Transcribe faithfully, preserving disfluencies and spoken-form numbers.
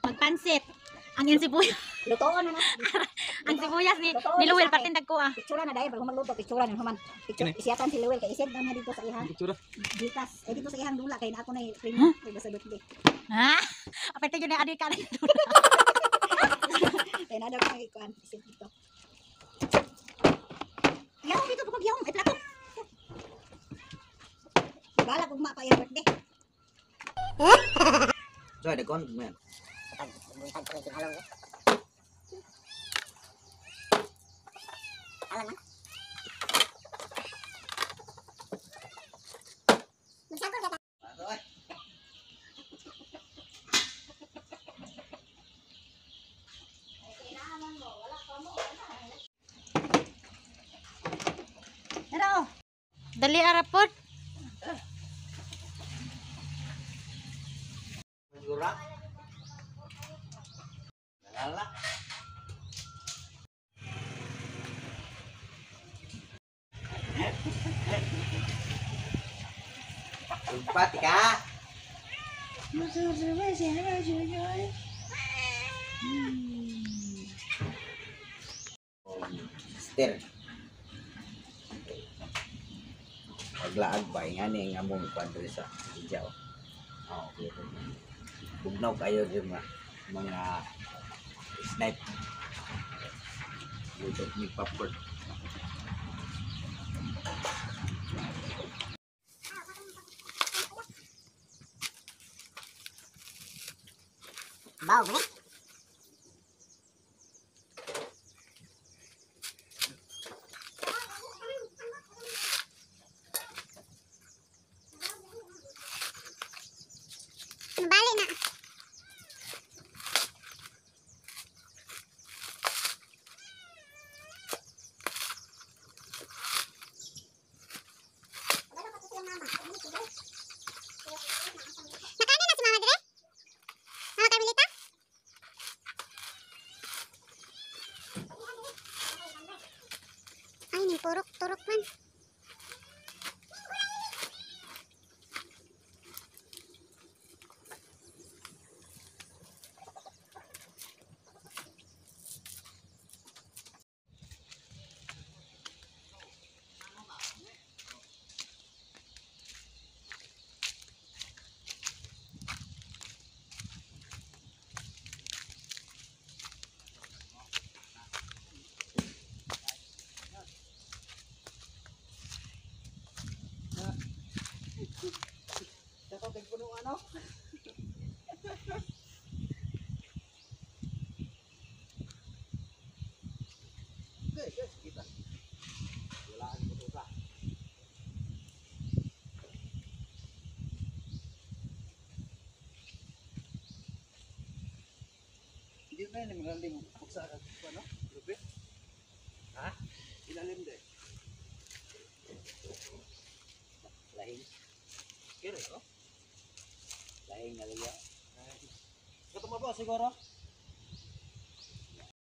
Magpansit. Ang yung sibuyas. Lutoon na na. Ang sibuyas ni ni Luwel pati nagkuha. Pictura na dahil bago magluto, pictura na human. Picture isiyatan si Luwel kay isend na dito sa ihang. Picture. Dikas, eh dito sa ihang dula kay na ako na frame kay basta dito. Ha? Apete yun na adik ka na. Kay na daw kay kuan isend dito. Yaw dito pag yaw, ay plato. Bala kung ma pa yung birthday. Joy, dagkon mo yan. Buntag ko yung halong. Alam na. Magsagol ka ta. Pero, dali arapod. Menggurak. Lala. Lupa tika. Stir. Paglaag ba nga ni nga mong kwadro sa hijaw. Oh, okay. Bugnaw kayo yung mga mga snipe. Luto ni popcorn. Bau ni. Balik na. Nakain na si Mama dire? Mama Carmelita? Ay, ning turok-turok man. Dako kay puno ano? Guys, guys, kita. Walaan mo to. Hindi na ni magaling buksa ano? Lupi. Ha? Ilalim de. Lahing. Kira oh. Lahing na liya. Ketemu ba siguro?